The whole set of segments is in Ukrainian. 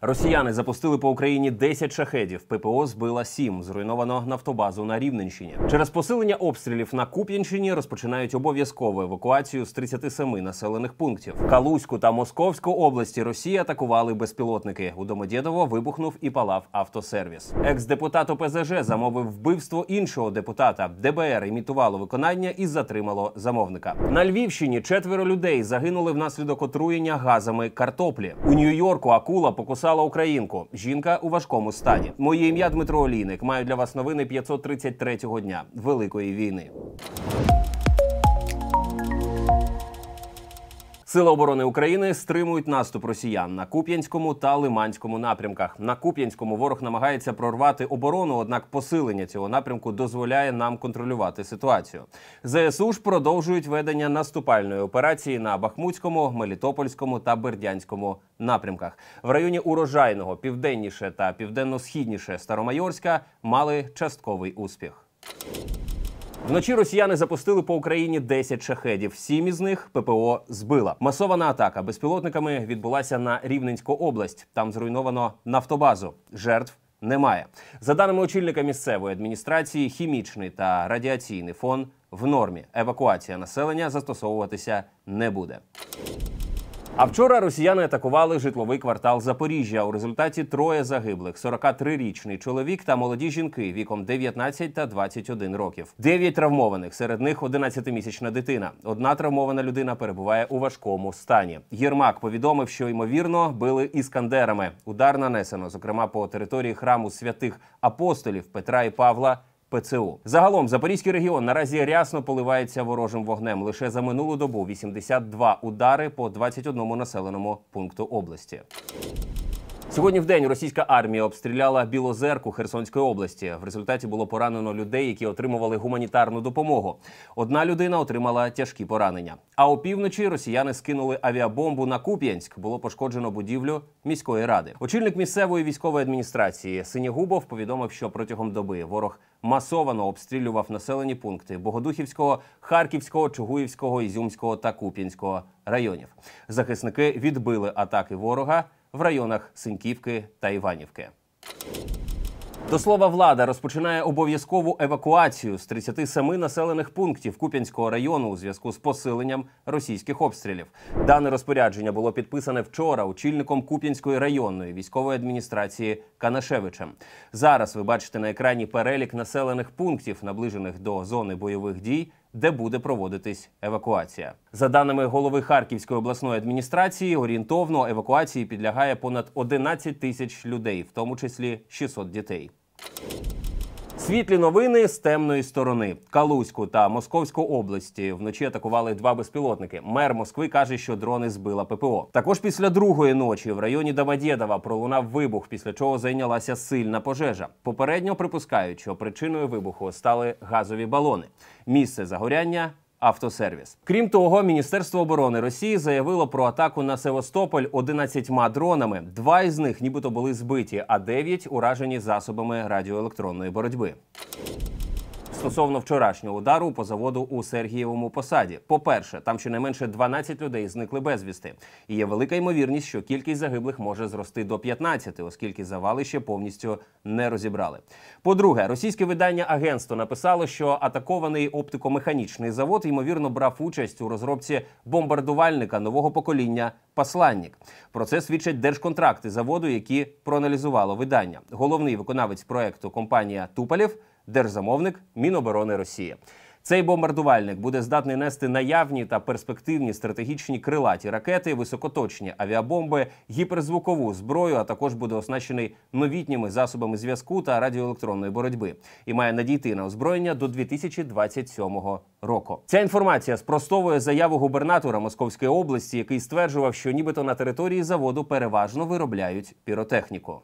Росіяни запустили по Україні 10 шахедів, ППО збила 7, зруйновано нафтобазу на Рівненщині. Через посилення обстрілів на Куп'янщині розпочинають обов'язкову евакуацію з 37 населених пунктів. В Калузьку та Московську області Росії атакували безпілотники. У Домодєдово вибухнув і палав автосервіс. Екс-депутат ОПЗЖ замовив вбивство іншого депутата. ДБР імітувало виконання і затримало замовника. На Львівщині 4 людей загинули внаслідок отруєння газами картоплі. У Нью-Йорку акула покусала українку. Жінка у важкому стані. Моє ім'я Дмитро Олійник. Маю для вас новини 533-го дня Великої війни. Сили оборони України стримують наступ росіян на Куп'янському та Лиманському напрямках. На Куп'янському ворог намагається прорвати оборону, однак посилення цього напрямку дозволяє нам контролювати ситуацію. ЗСУ ж продовжують ведення наступальної операції на Бахмутському, Мелітопольському та Бердянському напрямках. В районі Урожайного, південніше та південно-східніше Старомайорська мали частковий успіх. Вночі росіяни запустили по Україні 10 шахедів. 7 із них ППО збила. Масована атака безпілотниками відбулася на Рівненську область. Там зруйновано нафтобазу. Жертв немає. За даними очільника місцевої адміністрації, хімічний та радіаційний фон в нормі. Евакуація населення застосовуватися не буде. А вчора росіяни атакували житловий квартал Запоріжжя. У результаті 3 загиблих – 43-річний чоловік та молоді жінки віком 19 та 21 років. 9 травмованих, серед них 11-місячна дитина. Одна травмована людина перебуває у важкому стані. Єрмак повідомив, що, ймовірно, били іскандерами. Удар нанесено, зокрема, по території храму святих апостолів Петра і Павла ПЦУ. Загалом Запорізький регіон наразі рясно поливається ворожим вогнем. Лише за минулу добу 82 удари по 21 населеному пункту області. Сьогодні вдень російська армія обстріляла Білозерку Херсонської області. В результаті було поранено людей, які отримували гуманітарну допомогу. Одна людина отримала тяжкі поранення. А опівночі росіяни скинули авіабомбу на Куп'янськ. Було пошкоджено будівлю міської ради. Очільник місцевої військової адміністрації Синєгубов повідомив, що протягом доби ворог масово обстрілював населені пункти Богодухівського, Харківського, Чугуївського, Ізюмського та Куп'янського районів. Захисники відбили атаки ворога в районах Синьківки та Іванівки. До слова, влада розпочинає обов'язкову евакуацію з 37 населених пунктів Куп'янського району у зв'язку з посиленням російських обстрілів. Дане розпорядження було підписане вчора очільником Куп'янської районної військової адміністрації Канашевичем. Зараз ви бачите на екрані перелік населених пунктів, наближених до зони бойових дій, де буде проводитись евакуація. За даними голови Харківської обласної адміністрації, орієнтовно евакуації підлягає понад 11 тисяч людей, в тому числі 600 дітей. Світлі новини з темної сторони. Калузьку та Московську області вночі атакували 2 безпілотники. Мер Москви каже, що дрони збила ППО. Також після другої ночі в районі Домодєдова пролунав вибух, після чого зайнялася сильна пожежа. Попередньо припускають, що причиною вибуху стали газові балони. Місце загоряння – автосервіс. Крім того, Міністерство оборони Росії заявило про атаку на Севастополь 11 дронами. 2 із них нібито були збиті, а 9 уражені засобами радіоелектронної боротьби. Стосовно вчорашнього удару по заводу у Сергієвому Посаді. По-перше, там щонайменше 12 людей зникли безвісти. І є велика ймовірність, що кількість загиблих може зрости до 15, оскільки завали ще повністю не розібрали. По-друге, російське видання «Агентство» написало, що атакований оптикомеханічний завод, ймовірно, брав участь у розробці бомбардувальника нового покоління «Посланник». Про це свідчать держконтракти заводу, які проаналізувало видання. Головний виконавець проекту компанія «Туполєв», держзамовник Міноборони Росії. Цей бомбардувальник буде здатний нести наявні та перспективні стратегічні крилаті ракети, високоточні авіабомби, гіперзвукову зброю, а також буде оснащений новітніми засобами зв'язку та радіоелектронної боротьби. І має надійти на озброєння до 2027 року. Ця інформація спростовує заяву губернатора Московської області, який стверджував, що нібито на території заводу переважно виробляють піротехніку.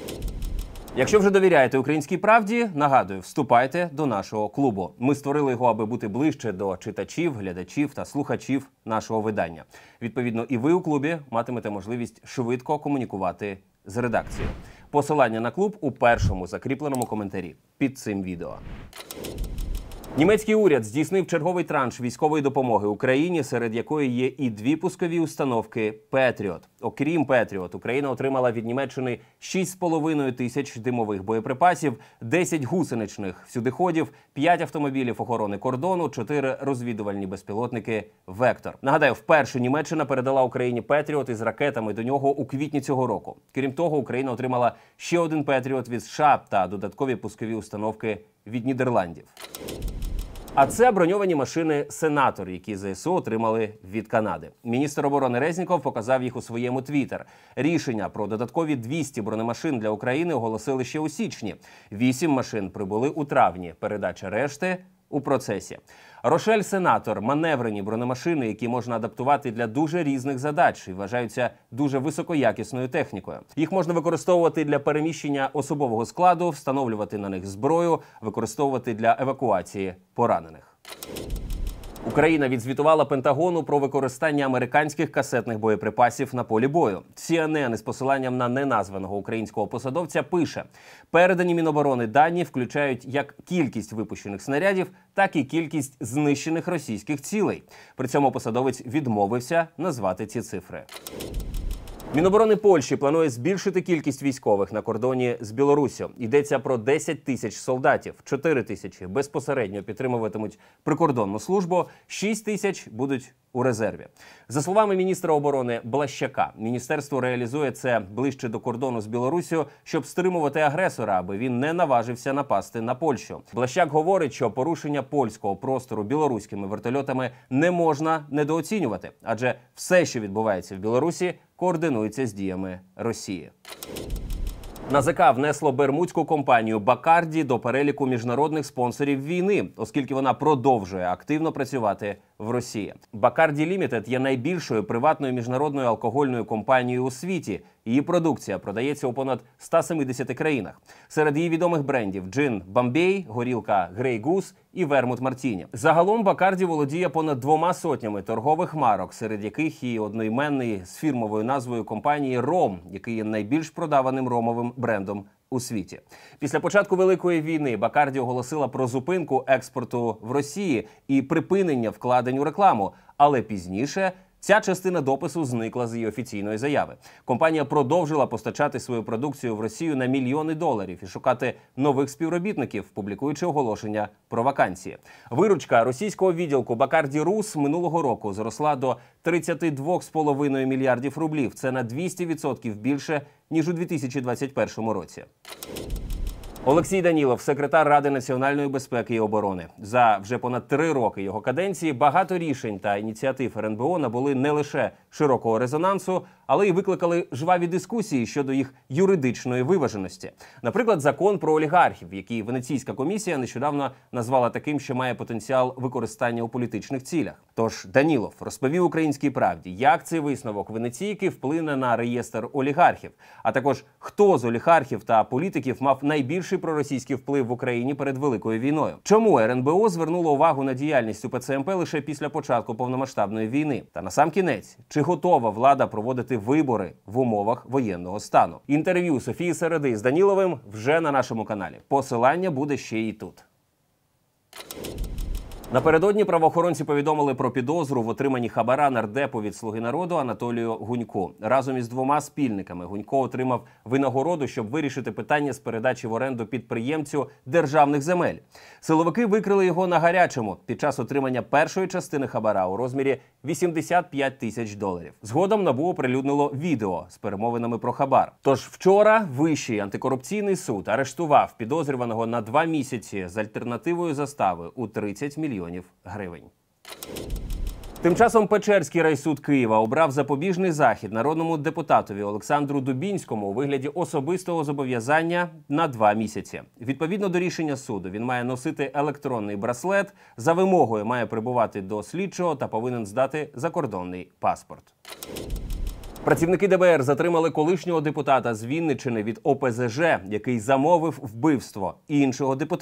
Якщо вже довіряєте «Українській правді», нагадую, вступайте до нашого клубу. Ми створили його, аби бути ближче до читачів, глядачів та слухачів нашого видання. Відповідно, і ви у клубі матимете можливість швидко комунікувати з редакцією. Посилання на клуб у першому закріпленому коментарі під цим відео. Німецький уряд здійснив черговий транш військової допомоги Україні, серед якої є і 2 пускові установки «Петріот». Окрім «Петріот», Україна отримала від Німеччини 6,5 тисяч димових боєприпасів, 10 гусеничних всюдиходів, 5 автомобілів охорони кордону, 4 розвідувальні безпілотники «Вектор». Нагадаю, вперше Німеччина передала Україні «Петріот» із ракетами до нього у квітні цього року. Крім того, Україна отримала ще один «Петріот» від США та додаткові пускові установки від Нідерландів. А це броньовані машини «Сенатор», які ЗСУ отримали від Канади. Міністр оборони Резніков показав їх у своєму твіттер. Рішення про додаткові 200 бронемашин для України оголосили ще у січні. 8 машин прибули у травні. Передача решти у процесі. «Рошель Сенатор» – маневрені бронемашини, які можна адаптувати для дуже різних задач і вважаються дуже високоякісною технікою. Їх можна використовувати для переміщення особового складу, встановлювати на них зброю, використовувати для евакуації поранених. Україна відзвітувала Пентагону про використання американських касетних боєприпасів на полі бою. CNN із посиланням на неназваного українського посадовця пише: передані Міноборони дані включають як кількість випущених снарядів, так і кількість знищених російських цілей. При цьому посадовець відмовився назвати ці цифри. Міноборони Польщі планує збільшити кількість військових на кордоні з Білоруссю. Йдеться про 10 тисяч солдатів, 4 тисячі безпосередньо підтримуватимуть прикордонну службу, 6 тисяч будуть у резерві. За словами міністра оборони Блащака, міністерство реалізує це ближче до кордону з Білоруссю, щоб стримувати агресора, аби він не наважився напасти на Польщу. Блащак говорить, що порушення польського простору білоруськими вертольотами не можна недооцінювати, адже все, що відбувається в Білорусі, координується з діями Росії. НАЗК внесло бермудську компанію «Бакарді» до переліку міжнародних спонсорів війни, оскільки вона продовжує активно працювати в Росії. «Бакарді Лімітед» є найбільшою приватною міжнародною алкогольною компанією у світі. Її продукція продається у понад 170 країнах. Серед її відомих брендів – джин «Бомбей», горілка «Грей Гус» і вермут «Мартіні». Загалом «Бакарді» володіє понад 200 торгових марок, серед яких і одноіменний з фірмовою назвою компанії «Ром», який є найбільш продаваним ромовим брендом у світі. Після початку Великої війни «Бакарді» оголосила про зупинку експорту в Росії і припинення вкладень у рекламу, але пізніше ця частина допису зникла з її офіційної заяви. Компанія продовжила постачати свою продукцію в Росію на мільйони доларів і шукати нових співробітників, публікуючи оголошення про вакансії. Виручка російського відділку «Бакарді Рус» минулого року зросла до 32,5 мільярдів рублів. Це на 200% більше, ніж у 2021 році. Олексій Данілов – секретар Ради національної безпеки і оборони. За вже понад 3 роки його каденції багато рішень та ініціатив РНБО набули не лише широкого резонансу, але й викликали жваві дискусії щодо їх юридичної виваженості. Наприклад, закон про олігархів, який Венеційська комісія нещодавно назвала таким, що має потенціал використання у політичних цілях. Тож Данілов розповів «Українській правді», як цей висновок Венеційки вплине на реєстр олігархів, а також хто з олігархів та політиків мав найбільший проросійський вплив в Україні перед Великою війною. Чому РНБО звернуло увагу на діяльність УПЦ МП лише після початку повномасштабної війни? Та насамкінець, чи готова влада проводити вибори в умовах воєнного стану? Інтерв'ю Софії Середи з Даніловим вже на нашому каналі. Посилання буде ще і тут. Напередодні правоохоронці повідомили про підозру в отриманні хабара нардепу від «Слуги народу» Анатолію Гуньку. Разом із 2 спільниками Гунько отримав винагороду, щоб вирішити питання з передачі в оренду підприємцю державних земель. Силовики викрили його на гарячому під час отримання першої частини хабара у розмірі 85 тисяч доларів. Згодом НАБУ оприлюднило відео з перемовинами про хабар. Тож вчора Вищий антикорупційний суд арештував підозрюваного на 2 місяці з альтернативою застави у 30 мільйонів гривень. Тим часом Печерський райсуд Києва обрав запобіжний захід народному депутатові Олександру Дубінському у вигляді особистого зобов'язання на 2 місяці. Відповідно до рішення суду, він має носити електронний браслет, за вимогою має прибувати до слідчого та повинен здати закордонний паспорт. Працівники ДБР затримали колишнього депутата з Вінниччини від ОПЗЖ, який замовив вбивство іншого депутата.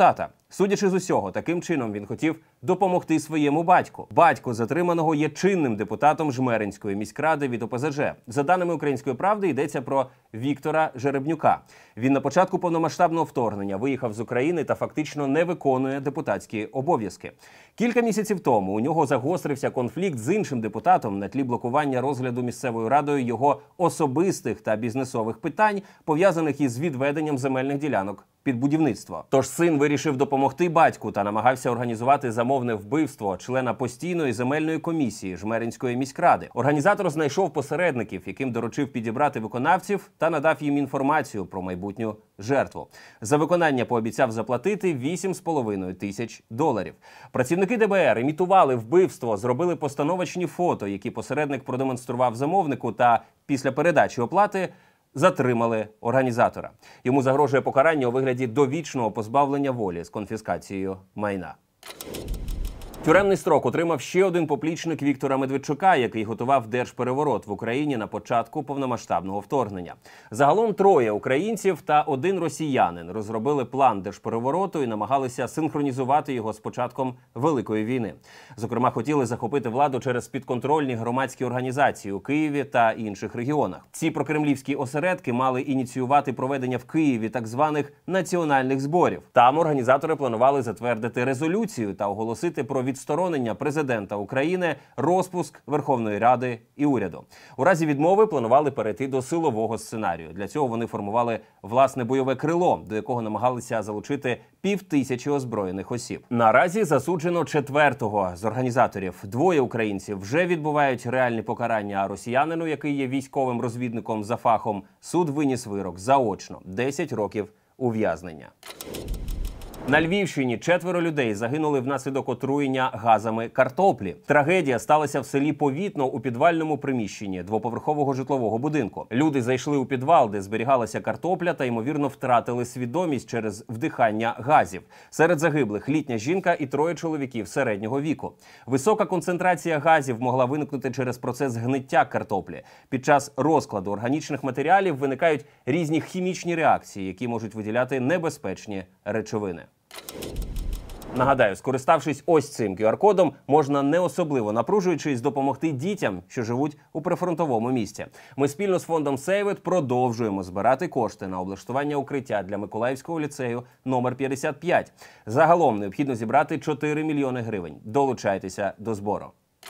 Судячи з усього, таким чином він хотів допомогти своєму батьку. Батько затриманого є чинним депутатом Жмеринської міськради від ОПЗЖ. За даними «Української правди», йдеться про Віктора Жеребнюка. Він на початку повномасштабного вторгнення виїхав з України та фактично не виконує депутатські обов'язки. Кілька місяців тому у нього загострився конфлікт з іншим депутатом на тлі блокування розгляду місцевою радою його особистих та бізнесових питань, пов'язаних із відведенням земельних ділянок під будівництво. Тож син вирішив допомогти батьку та намагався організувати замовне вбивство члена постійної земельної комісії Жмеринської міськради. Організатор знайшов посередників, яким доручив підібрати виконавців та надав їм інформацію про майбутню жертву. За виконання пообіцяв заплатити $8,5 тисяч. Працівники ДБР імітували вбивство, зробили постановочні фото, які посередник продемонстрував замовнику, та після передачі оплати затримали організатора. Йому загрожує покарання у вигляді довічного позбавлення волі з конфіскацією майна. Тюремний строк отримав ще один поплічник Віктора Медведчука, який готував держпереворот в Україні на початку повномасштабного вторгнення. Загалом 3 українців та 1 росіянин розробили план держперевороту і намагалися синхронізувати його з початком Великої війни. Зокрема, хотіли захопити владу через підконтрольні громадські організації у Києві та інших регіонах. Ці прокремлівські осередки мали ініціювати проведення в Києві так званих національних зборів. Там організатори планували затвердити резолюцію та оголосити про відсторонення президента України, розпуск Верховної Ради і уряду. У разі відмови планували перейти до силового сценарію. Для цього вони формували власне бойове крило, до якого намагалися залучити 5000 озброєних осіб. Наразі засуджено 4-го з організаторів. 2 українців вже відбувають реальні покарання, а росіянину, який є військовим розвідником за фахом, суд виніс вирок заочно – 10 років ув'язнення. На Львівщині 4 людей загинули внаслідок отруєння газами картоплі. Трагедія сталася в селі Повітно у підвальному приміщенні двоповерхового житлового будинку. Люди зайшли у підвал, де зберігалася картопля, та, ймовірно, втратили свідомість через вдихання газів. Серед загиблих літня жінка і 3 чоловіків середнього віку. Висока концентрація газів могла виникнути через процес гниття картоплі. Під час розкладу органічних матеріалів виникають різні хімічні реакції, які можуть виділяти небезпечні речовини. Нагадаю, скориставшись ось цим QR-кодом, можна не особливо напружуючись допомогти дітям, що живуть у прифронтовому місті. Ми спільно з фондом Save It продовжуємо збирати кошти на облаштування укриття для Миколаївського ліцею номер 55. Загалом необхідно зібрати 4 мільйони гривень. Долучайтеся до збору.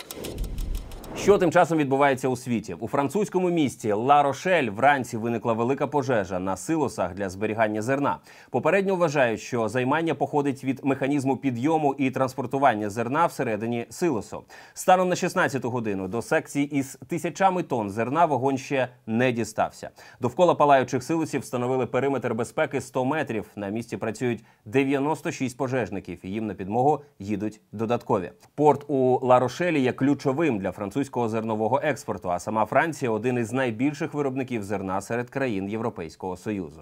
Що тим часом відбувається у світі? У французькому місті Ла-Рошель вранці виникла велика пожежа на силосах для зберігання зерна. Попередньо вважають, що займання походить від механізму підйому і транспортування зерна всередині силосу. Станом на 16-ту годину до секції із тисячами тонн зерна вогонь ще не дістався. Довкола палаючих силосів встановили периметр безпеки 100 метрів. На місці працюють 96 пожежників, і їм на підмогу їдуть додаткові. Порт у Ла-Рошелі є ключовим для французького зернового експорту, а сама Франція – один із найбільших виробників зерна серед країн Європейського Союзу.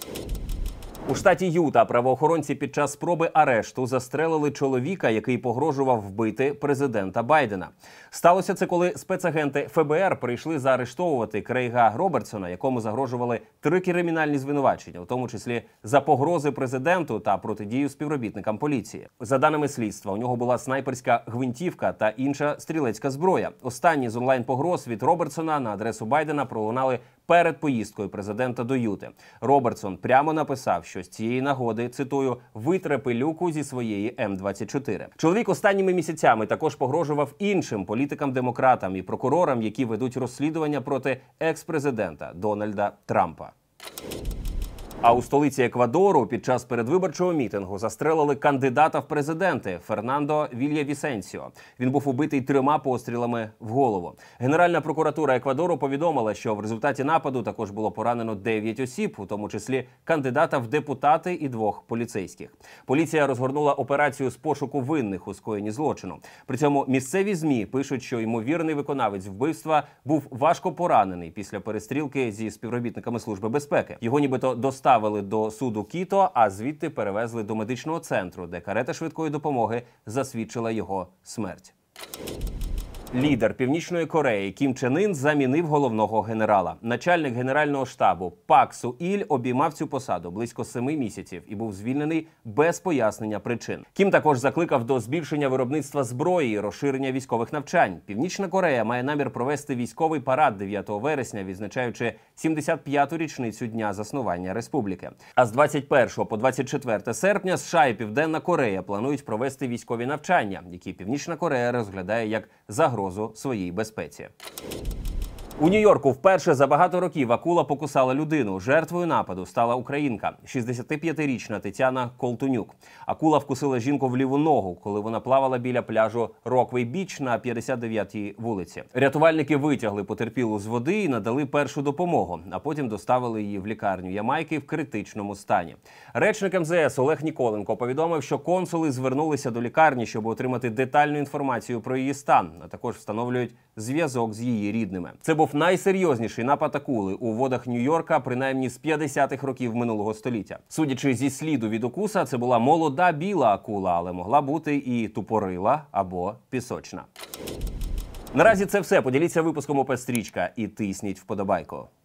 У штаті Юта правоохоронці під час спроби арешту застрелили чоловіка, який погрожував вбити президента Байдена. Сталося це, коли спецагенти ФБР прийшли заарештовувати Крейга Робертсона, якому загрожували 3 кримінальні звинувачення, у тому числі за погрози президенту та протидію співробітникам поліції. За даними слідства, у нього була снайперська гвинтівка та інша стрілецька зброя. Останні з онлайн-погроз від Робертсона на адресу Байдена пролунали перед поїздкою президента до Юти. Робертсон прямо написав, що з цієї нагоди, цитую, «витре пилюку зі своєї М24». Чоловік останніми місяцями також погрожував іншим політикам-демократам і прокурорам, які ведуть розслідування проти екс-президента Дональда Трампа. А у столиці Еквадору під час передвиборчого мітингу застрелили кандидата в президенти Фернандо Вільявісенсіо. Він був убитий 3 пострілами в голову. Генеральна прокуратура Еквадору повідомила, що в результаті нападу також було поранено 9 осіб, у тому числі кандидата в депутати і 2 поліцейських. Поліція розгорнула операцію з пошуку винних у скоєнні злочину. При цьому місцеві ЗМІ пишуть, що ймовірний виконавець вбивства був важко поранений після перестрілки зі співробітниками Служби безпеки. Його нібито доставили до суду Кіто, а звідти перевезли до медичного центру, де карета швидкої допомоги засвідчила його смерть. Лідер Північної Кореї Кім Чен Ін замінив головного генерала. Начальник Генерального штабу Пак Су Іль обіймав цю посаду близько 7 місяців і був звільнений без пояснення причин. Кім також закликав до збільшення виробництва зброї і розширення військових навчань. Північна Корея має намір провести військовий парад 9 вересня, відзначаючи 75-ту річницю дня заснування республіки. А з 21 по 24 серпня США і Південна Корея планують провести військові навчання, які Північна Корея розглядає як загрозу своїй безпеці. У Нью-Йорку вперше за багато років акула покусала людину. Жертвою нападу стала українка, 65-річна Тетяна Колтунюк. Акула вкусила жінку в ліву ногу, коли вона плавала біля пляжу Роквей-Біч на 59-й вулиці. Рятувальники витягли потерпілу з води і надали першу допомогу, а потім доставили її в лікарню Ямайки в критичному стані. Речник МЗС Олег Ніколенко повідомив, що консули звернулися до лікарні, щоб отримати детальну інформацію про її стан, а також встановлюють зв'язок з її рідними. Це був найсерйозніший напад акули у водах Нью-Йорка, принаймні з 50-х років минулого століття. Судячи зі сліду від укуса, це була молода біла акула, але могла бути і тупорила або пісочна. Наразі це все. Поділіться випуском ОП Стрічка і тисніть вподобайку.